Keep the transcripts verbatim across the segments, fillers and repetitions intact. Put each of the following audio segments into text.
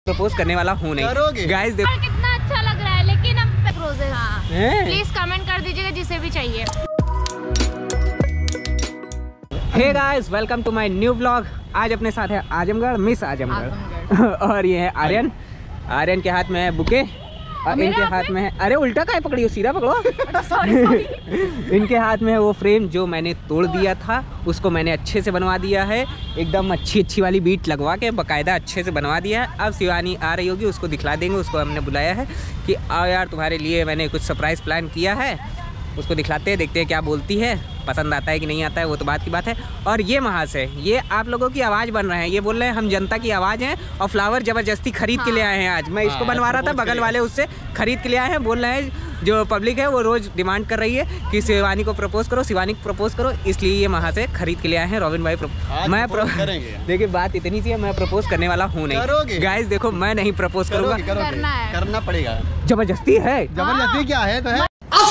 Propose करने वाला हूँ नहीं। गाइस देखो कितना अच्छा लग रहा है, लेकिन अब रोजेस प्लीज कमेंट कर दीजिएगा जिसे भी चाहिए। Hey guys, welcome to my new vlog. आज अपने साथ है आजमगढ़, मिस आजमगढ़ और ये है आर्यन। आर्यन के हाथ में है बुके और इनके हाथ में है, अरे उल्टा काय पकड़ी हो, सीधा पकड़ो। Sorry sorry. इनके हाथ में है वो फ्रेम जो मैंने तोड़ दिया था, उसको मैंने अच्छे से बनवा दिया है, एकदम अच्छी अच्छी वाली बीट लगवा के बाकायदा अच्छे से बनवा दिया है। अब शिवानी आ रही होगी, उसको दिखला देंगे। उसको हमने बुलाया है कि आओ यार, तुम्हारे लिए मैंने कुछ सरप्राइज़ प्लान किया है, उसको दिखलाते हैं, देखते हैं क्या बोलती है, पसंद आता है कि नहीं आता है, वो तो बात की बात है। और ये महाशय, ये आप लोगों की आवाज़ बन रहे हैं, ये बोल रहे हैं हम जनता की आवाज़ हैं और फ्लावर ज़बरदस्ती खरीद हाँ। के ले आए हैं। आज मैं इसको बनवा रहा था, बगल वाले उससे खरीद के ले आए हैं। बोल रहे हैं जो पब्लिक है वो रोज़ डिमांड कर रही है कि शिवानी को प्रपोज करो, शिवानी को प्रपोज करो, इसलिए ये महाशय खरीद के ले आए हैं। रॉबिन भाई मैं देखिए बात इतनी सी है, मैं प्रपोज करने वाला हूँ नहीं। गाइस देखो, मैं नहीं प्रपोज करूँगा, करना पड़ेगा। जबरदस्ती है। जबरदस्ती क्या है तो है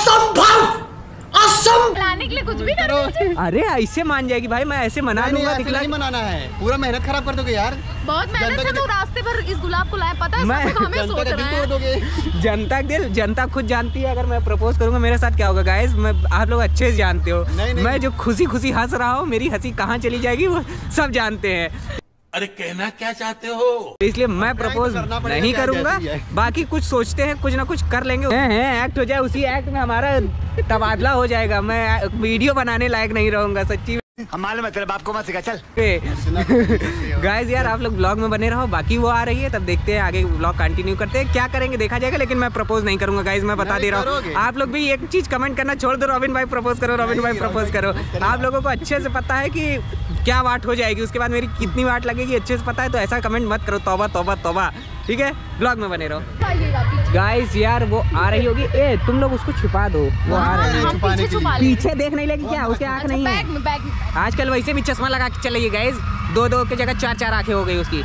लाने के लिए कुछ भी करो। अरे ऐसे मान जाएगी भाई, मैं ऐसे मना लूंगा। नहीं मनाना है, पूरा मेहनत खराब कर दोगे यार। बहुत मेहनत से तू रास्ते पर इस गुलाब को लाया, पता है मैं सब हमें सोच रहा है। दोगे जनता दिल, जनता खुद जानती है अगर मैं प्रपोज करूंगा मेरे साथ क्या होगा। गाइस मैं, आप लोग अच्छे से जानते हो, नहीं, नहीं, मैं जो खुशी खुशी हंस रहा हूँ, मेरी हंसी कहाँ चली जाएगी वो सब जानते हैं। अरे कहना क्या चाहते हो? इसलिए मैं प्रपोज नहीं करूंगा। बाकी कुछ सोचते हैं, कुछ ना कुछ कर लेंगे। हैं हैं एक्ट हो जाए, उसी एक्ट में हमारा तबादला हो जाएगा। मैं वीडियो बनाने लायक नहीं रहूंगा सच्ची। हमारे मतलब आपको मत सिखा, चल। गाइस यार, आप लोग ब्लॉग में बने रहो, बाकी वो आ रही है तब देखते हैं आगे ब्लॉग कंटिन्यू करते हैं, क्या करेंगे देखा जाएगा। लेकिन मैं प्रपोज नहीं करूंगा गाइस, मैं बता दे रहा हूँ। आप लोग भी एक चीज कमेंट करना छोड़ दो, रॉबिन भाई प्रपोज करो, रॉबिन भाई प्रपोज करो। आप लोगों को अच्छे से पता है कि क्या वाट हो जाएगी, उसके बाद मेरी कितनी वाट लगेगी अच्छे से पता है, तो ऐसा कमेंट मत करो। तौबा तौबा तौबा, ठीक है। ब्लॉग में बने रहो। गाइस यार वो आ रही होगी, ए तुम लोग उसको छुपा दो, वो आ रही है। पीछे देख नहीं लगी क्या, उसके आँख नहीं है। आजकल वैसे भी चश्मा लगा के चलिए गाइस, दो दो की जगह चार चार आंखें हो गई उसकी।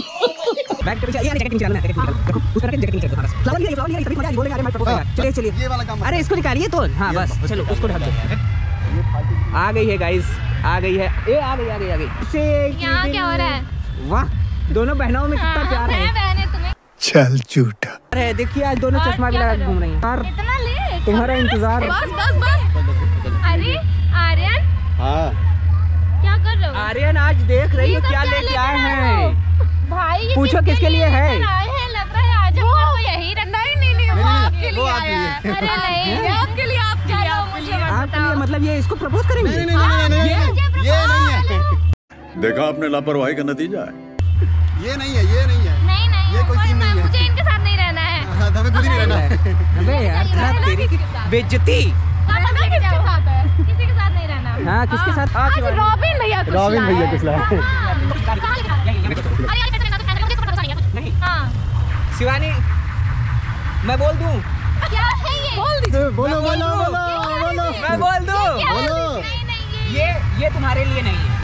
चलिए चलिए, अरे इसको निकालिए तो, हाँ बस चलो उसको ढक दो। आ गई है गाइस, आ गई है, ए आ गई आ गई आ गई। यहाँ क्या हो रहा है? वाह, दोनों बहनों में कितना प्यार है। चल झूठा। अरे देखिए आज दोनों चश्मा भी लगा के घूम रही हैं। इतना लेट, तुम्हारा इंतजार। बस बस बस। अरे आर्यन, हाँ क्या कर रहे हो? आर्यन आज देख रही हो क्या लेके आए हैं भाई? ये पूछो किसके लिए है? आए हैं, लग रहा है आज वो यही रखना ही नहीं नहीं वो आपके लिए आया है। अरे नहीं, आपके लिए, आपके लिए, आपके लिए। मतलब ये इसको प्रपोज करेंगे? नहीं नहीं नहीं नहीं, ये नहीं है। देखा आपने लापरवाही का नतीजा है। ये नहीं है, ये नहीं है, नहीं नहीं, ये कोई सीन नहीं है। मुझे इनके साथ नहीं रहना है। हाँ, हमें खुद ही नहीं रहना है। अबे यार तेरी बेइज्जती। किसके साथ है? किसी के साथ नहीं रहना। हाँ किसके साथ? आज रॉबिन भैया कुछ रॉबिन भैया कुछ लाए। नहीं हाँ शिवानी, मैं बोल दूं? क्या है ये? बोल दीजिए, बोलो बोलो बोलो बोलो, मैं बोल दूं? बोलो। नहीं नहीं, ये ये तुम्हारे लिए नहीं है,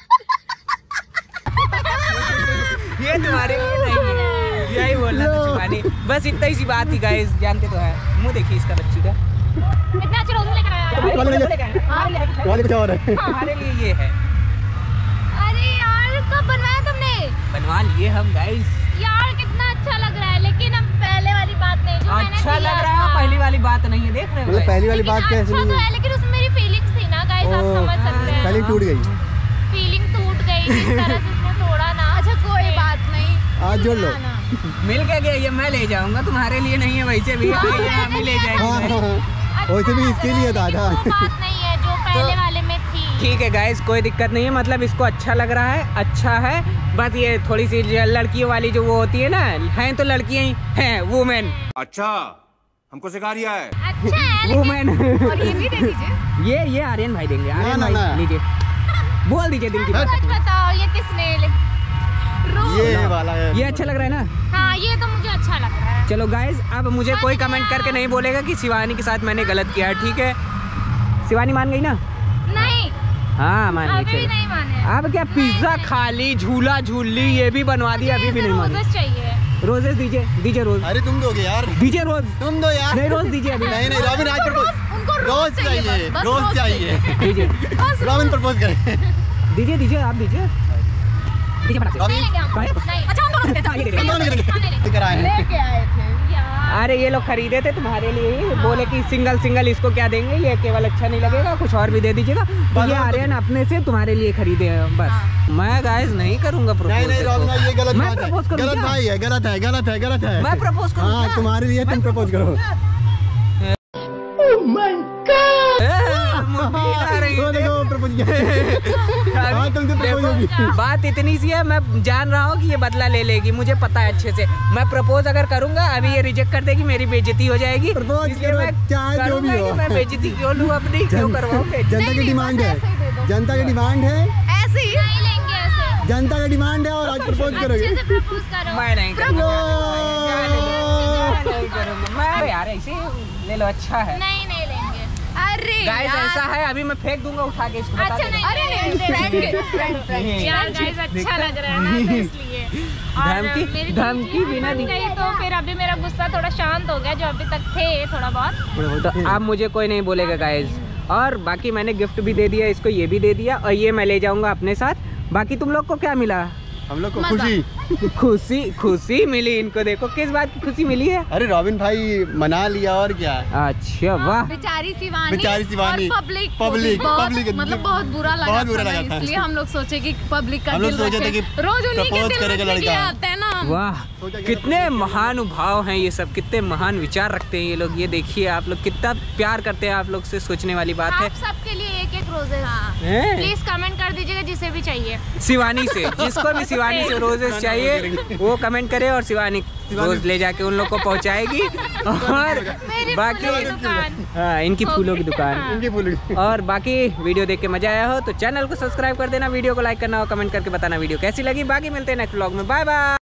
ये तुम्हारे लिए नहीं है, यही बोलना था शिवानी। बस इतना ही सी बात थी गाइस, जानते तो है। मुंह देखिए इसका बच्ची का, इतना अच्छा रोज लेकर आया। तुम्हारे कुछ और है। हमारे लिए ये है। अरे यार कब बनवाया तुमने? बनवा लिए हम गाइस। यार कितना अच्छा लग रहा है, लेकिन अब पहले वाली बात नहीं जो मैंने अच्छा किया लग रहा है, था। पहली वाली बात नहीं है, देख रहे हो मतलब पहली वाली बात कैसे अच्छा नहीं तो है? है, लेकिन उसमें मेरी फीलिंग्स थी ना गाइस, आप समझ सकते हैं। फीलिंग टूट गई, फीलिंग टूट गई, किस तरह से उसने तोड़ा ना। अच्छा कोई बात नहीं, आज जोड़ लो। मिल के गया, ये मैं ले जाऊंगा, तुम्हारे लिए नहीं है। वैसे भी हम ही ले जाएंगे। वैसे भी इसके लिए था। वो बात नहीं है जो पहले वाले में थी। ठीक है गाइस, कोई दिक्कत नहीं है। मतलब इसको अच्छा लग रहा है, अच्छा है। बस ये थोड़ी सी लड़कियों वाली जो वो होती है ना, हैं तो लड़कियां ही हैं, वुमेन। अच्छा हमको सिखा रिया है। अच्छा है वुमेन। और ये भी दे दीजिए। ये ये आर्यन भाई देंगे, आर्यन ना, भाई ना। लीजिए, बोल दीजिए दिल की बात। सच बताओ ये किसने ले? ये वाला है। ये अच्छा लग रहा है ना? हाँ ये तो मुझे अच्छा लग रहा है। चलो गाइस, अब मुझे कोई कमेंट करके नहीं बोलेगा कि शिवानी के साथ मैंने गलत किया है, ठीक है? शिवानी मान गई ना? नहीं हाँ मान अभी गई। भी नहीं माने। अब क्या पिज्जा खा ली, झूला झूल ली, ये भी बनवा दिया, अभी भी नहीं माने। रोजेस चाहिए। रोजेस दीजिए, दीजिए रोज। अरे तुम दोगे यार, दीजिए रोज। तुम दो यार। नहीं रोज दीजिए अभी। नहीं नहीं, रॉबिन आज प्रपोज, उनको रोज चाहिए, रोज चाहिए। दीजिए, रॉबिन प्रपोज करे। दीजिए दीजिए, आप दीजिए। डीजे फटाक से। नहीं लेके आओ। नहीं। अच्छा हम दोनों देते हैं। ये दे दे। हम दोनों देते हैं। लेकर आए हैं। लेके आए थे यार। अरे ये लोग खरीदे थे तुम्हारे लिए ही, बोले कि सिंगल सिंगल इसको क्या देंगे, ये केवल अच्छा नहीं लगेगा, कुछ और भी दे दीजिएगा। तो ये आर्यन अपने से तुम्हारे लिए खरीदे हैं बस। मैं गाइस नहीं करूंगा नहीं प्रपोज। नहीं रॉबिन भाई ये गलत मैं बात है। propose करूं गलत क्या? भाई है, गलत है, गलत है, गलत है। मैं प्रपोज करूं हाँ क्या? तुम्हारे लिए तुम प्रपोज करो। वो देखो प्रपोज किया। हाँ तुम तो प्रपोज होगी। बात इतनी सी है, मैं जान रहा हूँ कि ये बदला ले लेगी, मुझे पता है अच्छे से। मैं प्रपोज अगर करूंगा अभी ये रिजेक्ट कर देगी, मेरी बेइज्जती हो जाएगी। Propose इसलिए करो, मैं चाहे जो करूंगा भी हो। कि मैं बेइज्जती क्यों लूं अपनी, क्यों करवाऊं बेइज्जती? जनता की डिमांड है, जनता की डिमांड है, ऐसे ही नहीं लेंगे ऐसे। जनता की डिमांड है और आज प्रपोज अच्छे करोगे। से प्रपोज करो। मैं नहीं करूंगा। लो। मैं नहीं करूंगा। मैं यार ऐसे ले लो, अच्छा है। नहीं नहीं लेंगे। अरे गाइस यार। ऐसा है, अभी मैं फेंक दूंगा उठा के इसको, बता अच्छा देना। नहीं। अरे नहीं। यार गाइस अच्छा लग रहा है ना, तो इसलिए। और धमकी मेरी धमकी बिना दी। गई तो फिर अभी मेरा गुस्सा थोड़ा शांत हो गया, जो अभी तक थे थोड़ा बहुत। तो अब मुझे कोई नहीं बोलेगा गाइस। और बाकी मैंने गिफ्ट भी दे दिया इसको, ये भी दे दिया, और ये मैं ले जाऊंगा अपने साथ। बाकी तुम लोग को क्या मिला? हम लोग को खुशी। खुशी खुशी मिली इनको, देखो किस बात की खुशी मिली है। अरे रॉबिन भाई मना लिया और क्या। अच्छा वाह। बेचारी शिवानी बेचारी शिवानी। और पब्लिक पब्लिक पब्लिक मतलब बहुत बुरा लगा बहुत बुरा था ना, लगा था। इसलिए हम लोग सोचे कि पब्लिक का हम लोग दिल सोचे थे रखे। कि रोज उन्हीं के propose दिल करेगा रखने के लिए लड़का। आते हैं ना। वाह कितने महानुभाव हैं ये सब, कितने महान विचार रखते हैं ये लोग। ये देखिए आप लोग कितना प्यार करते हैं, आप लोग से सोचने वाली बात है। आप सबके लिए एक एक रोजेस हैं? प्लीज कमेंट कर दीजिएगा जिसे भी चाहिए। शिवानी से, जिसको भी शिवानी से रोजेस चाहिए वो कमेंट करे, और शिवानी रोज ले जाके उन लोग को पहुंचाएगी। और मेरी बाकी फूलों की दुकान। हाँ इनकी फूलों की दुकान। इनकी फूल। और बाकी वीडियो देख के मजा आया हो तो चैनल को सब्सक्राइब कर देना, वीडियो को लाइक करना और कमेंट करके बताना वीडियो कैसी लगी। बाकी मिलते हैं नेक्स्ट व्लॉग में, बाय बाय।